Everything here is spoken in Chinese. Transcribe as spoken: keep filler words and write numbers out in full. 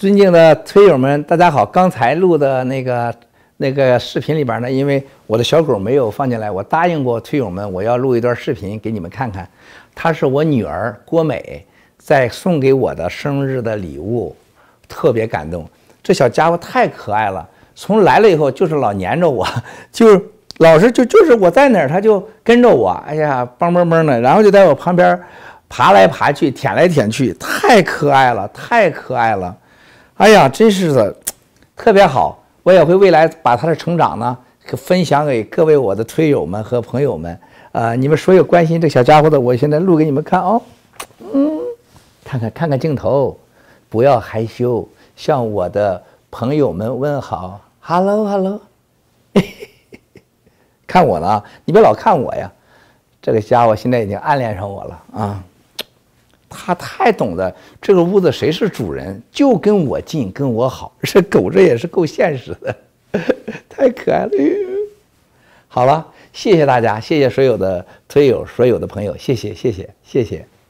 尊敬的推友们，大家好！刚才录的那个那个视频里边呢，因为我的小狗没有放进来，我答应过推友们，我要录一段视频给你们看看。它是我女儿郭美在送给我的生日的礼物，特别感动。这小家伙太可爱了，从来了以后就是老黏着我，就老是就就是我在哪儿，它就跟着我，哎呀，蹦蹦蹦的，然后就在我旁边爬来爬去，舔来舔去，太可爱了，太可爱了。哎呀，真是的，特别好！我也会未来把他的成长呢分享给各位我的推友们和朋友们。呃，你们所有关心这小家伙的，我现在录给你们看哦。嗯，看看看看镜头，不要害羞，向我的朋友们问好 ，Hello Hello。看我呢啊，你别老看我呀。这个家伙现在已经暗恋上我了啊。他太懂得这个屋子谁是主人，就跟我近，跟我好。这狗这也是够现实的，太可爱了。好了，谢谢大家，谢谢所有的推友，所有的朋友，谢谢，谢谢，谢谢。